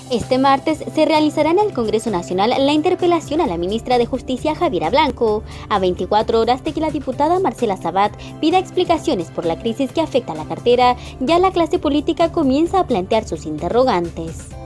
Este martes se realizará en el Congreso Nacional la interpelación a la ministra de Justicia Javiera Blanco, a 24 horas de que la diputada Marcela Sabat pida explicaciones por la crisis que afecta a la cartera. Ya la clase política comienza a plantear sus interrogantes.